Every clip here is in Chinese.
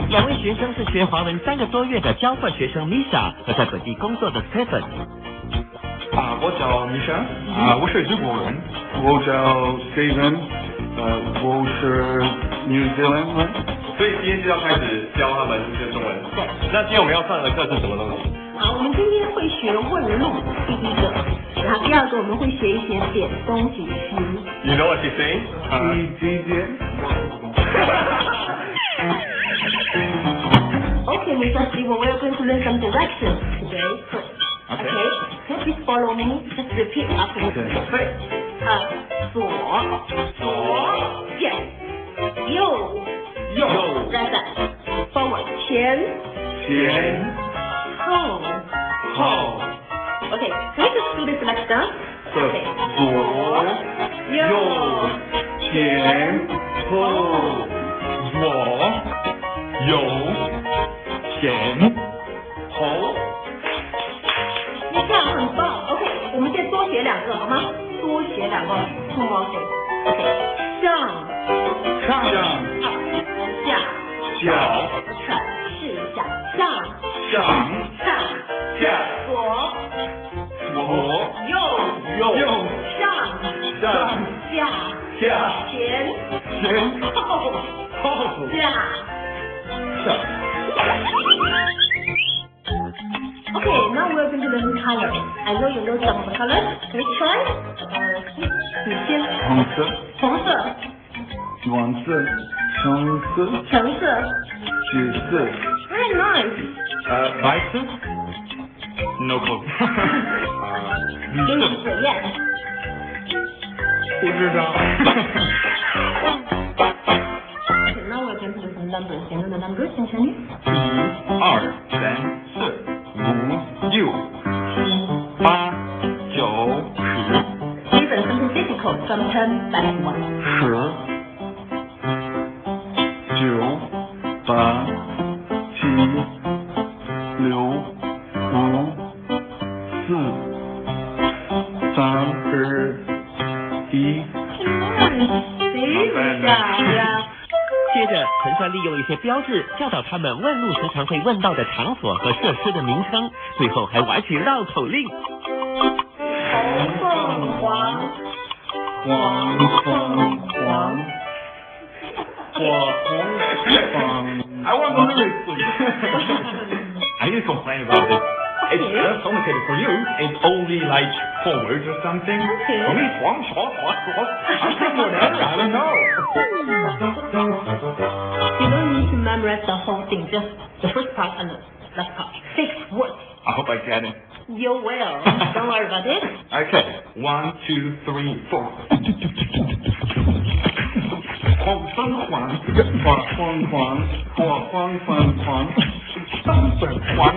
两位学生是学华文3个多月的交换学生 Misha 和在本地工作的 Stephen。 我叫 Misha，我是中国人。 我叫 Steven，我是 New Zealand 人。 所以今天就要开始教他们学中文。 对。 那今天我们要上的课是什么东西？ 好，我们今天会学问路，第一个，然后第二个我们会学一些点东西诗。 You know what she's saying？ Okay, Mr. Steven, we are going to learn some directions today. Okay. Can you please follow me? Just repeat after me. First, 左，右，right, forward, 前，后。Okay, can we just do this like that? Okay. 左，右，前，后， 左，右，前，后。 你这样很棒。OK， 我们再多写2个好吗？多写2个 ，2 more things。OK， 上， 下， 试一下，上， 下， 左， 右，上，下， 前，后，下。Okay, now we're going to learn colors. I know you know some colors. Can you try? 你先。红色。 黄色，橙色，橘色。 Very nice. 白色 ？No clue. 绿色 ，yes. 不知道。 Okay, now we're going to do some numbers. Can you know the numbers? Can you? 1、2、3、4、5、6、7、8、9、10。 Even something difficult from 10 back to 1. 10、9、8、7、6、5、4、3、2、1。 接着，陈帅利用一些标志教导他们问路时常会问到的场所和设施的名称，最后还玩起绕口令。 红凤凰， I want the lyrics, please. I need to complain about this. It's just complicated for you. It's only like 4 words or something. Okay. For me, I'm from whatever. I don't know. You don't need to memorize the whole thing, just the first part and the last part. 6 words. I hope I get it. You will. Don't worry about it. Okay. 1, 2, 3, 4. 红凤凰， 火黄黄， 上本黄。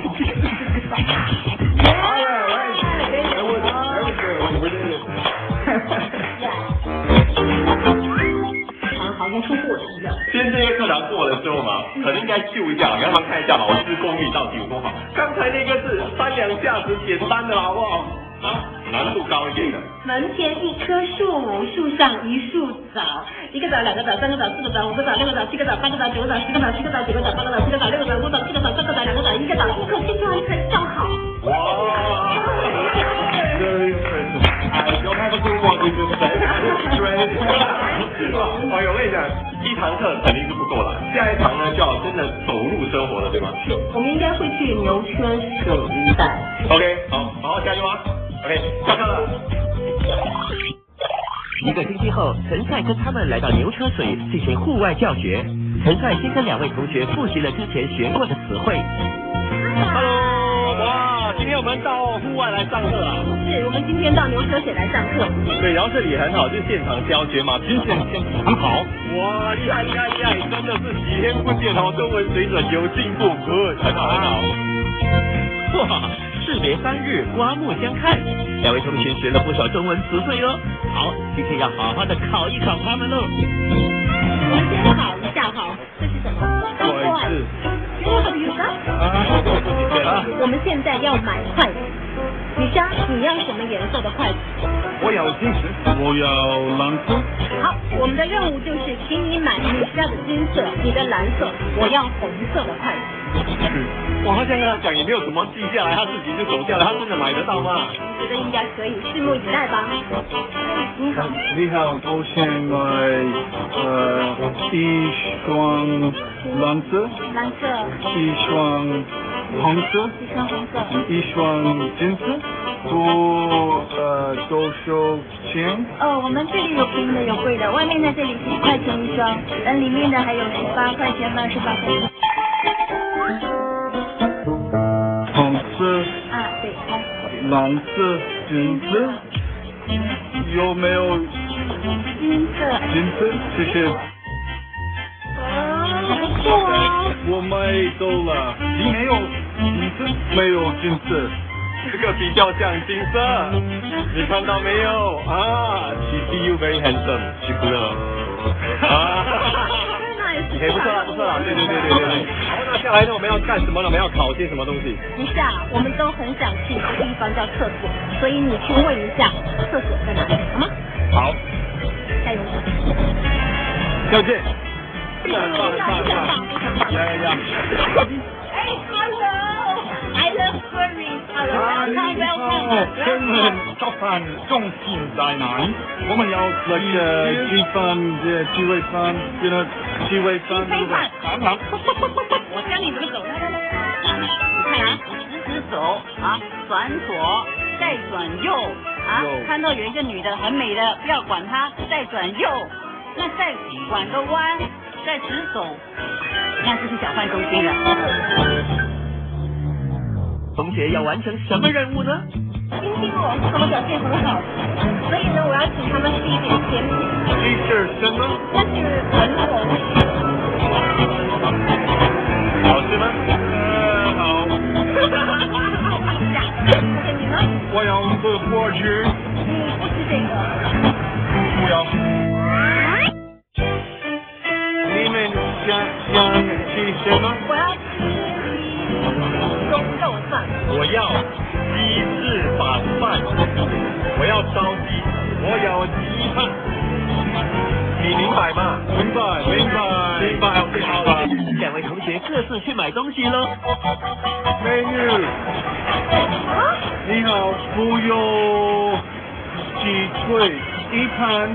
好像出货了一样。 今天这些课堂过的时候嘛，可能应该秀一下，给他们看一下老师功力到底有多好。刚才那个字3两下子简单的好不好？难度高一点的。 门前一棵树，树上一树枣，1个枣，2个枣，3个枣，4个枣，5个枣，6个枣，7个枣，8个枣，9个枣，10个枣，7个枣，9个枣，8个枣，10个枣，6个枣，5个枣，7个枣，3个枣，2个枣，1个枣，1口气就完成，叫好。 哇 ！Very impressive. I don't have a clue what we just said. Great. 我跟你讲，一堂课肯定是不够了，下一堂呢就要真的走入生活了，对吗？ 我们应该会去牛车水一带。 OK， 好，加油啊 ！OK， 下课了。 1个星期后，陈帅跟他们来到牛车水进行户外教学。陈帅先跟2位同学复习了之前学过的词汇。 Hello， 哇，今天我们到户外来上课啊！ 是，我们今天到牛车水来上课。 对，然后这里很好，就是现场教学嘛，今天天气很好。哇，厉害，真的是几天不见哦，中文水准有进步，很好。 哇，士别3日，刮目相看。2位同学学了不少中文词汇哦。好，今天要好好的考一考他们喽。 我们先考一下哈，这是什么？ 筷子。 我们现在要买筷子。女生，你要什么颜色的筷子？ 我要金色，我要蓝色。 好，我们的任务就是请你买你需要的金色，你的蓝色，我要红色的筷子。 我好像跟他讲也没有什么记下来，他自己就走掉了，他真的买得到吗？ 我觉得应该可以，拭目以待吧。 你好，我想买一双蓝色，一双红色，一双金色，多少钱？ 我们这里有便宜的有贵的，外面在这里10块钱一双，里面的还有18块钱、28块钱。 红色， 对， 蓝色，金色，有没有金色？ 金色，谢谢。 不错啊。 我买到了，你没有金色，没有金色。 这个比较像金色，你看到没有啊？ She see you very handsome， she blur。哎，不错啦，不错啦，对。好，那下来呢，我们要干什么呢？我们要考些什么东西？ 一下，我们都很想去一个地方叫厕所，所以你去问一下厕所在哪里，好吗？ 好， 加油！ 再见。 很棒。 呀。 I love furries. Welcome. 请问早饭中心在哪里？我们要鸡饭、鸡尾饭，鸡尾饭。 我教你怎么走，来，你看啊， 直走转左，再转右看到有一个女的很美的，不要管她，再转右，那再转个弯，再直走，那就是小贩中心了。 同学要完成什么任务呢？ 今天他们表现很好，所以呢，我要请他们吃一点甜品。 这是什么？ 那是粉果。 好吃吗？ 好。 你呢？ 我要喝果汁。 你不吃这个？ 不要。你们想吃什么？ 我要吃猪肉饭。 我要鸡翅膀饭，我要烧鸡，我要鸡饭，你明白吗？ 明白。 OK， 好了。 两位同学各自去买东西喽。 美女，你好，不有鸡腿一盘，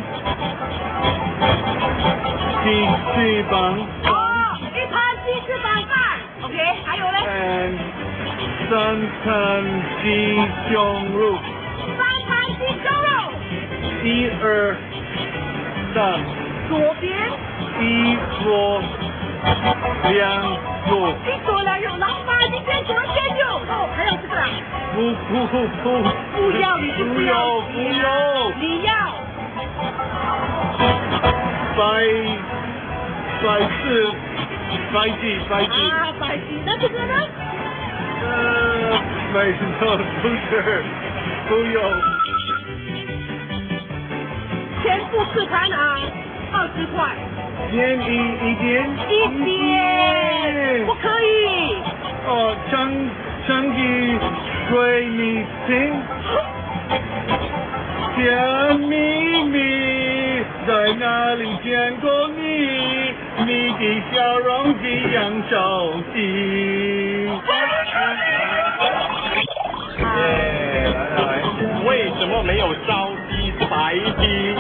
鸡翅膀。 一盘鸡翅膀饭。OK， 还有嘞 3盘鸡胸肉。 3盘鸡胸肉。 1、2、3。 左边。 1桌2桌。 一左2右，然后把鸡先左先右。还有这个啦。 不要，你不要。 你要。 白鸡。 白鸡，那这个呢？ 没错，不用。 全部4盘20块。 便宜一点。 不可以。 唱给闺蜜听。甜蜜蜜，在哪里见过你？你的笑容这样着急。 来，为什么没有烧鸡是白鸡？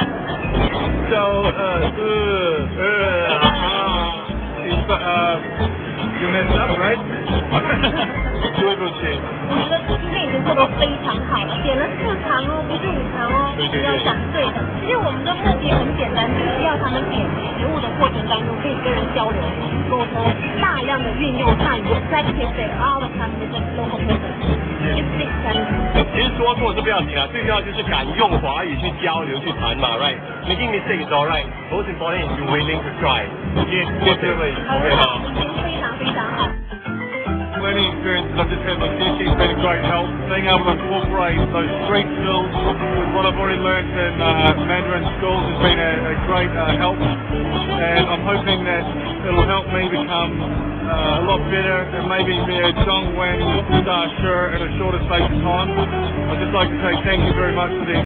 You messed up, right? 对不起。我觉得今天已经做得非常好了，点了4场不是5场要讲对的。其实我们的目的很简单，就是要他们点食物的过程当中可以跟人交流、沟通，大量的运用汉语 practice it all the time with the local person. 其实说错是不要紧最重要就是敢用华语去交流去谈嘛 ，right? Making mistakes is alright. Most important is you willing to try. 这位 ，OK 好，已经非常非常好。 Many experiences I've just had with this, it's been a great help. Being able to incorporate those street skills with what I've already learnt in Mandarin schools has been a great help. And I'm hoping that it'll help me become a lot better and maybe be a Dongwen star sure in a shorter space of time. I'd just like to say thank you very much for the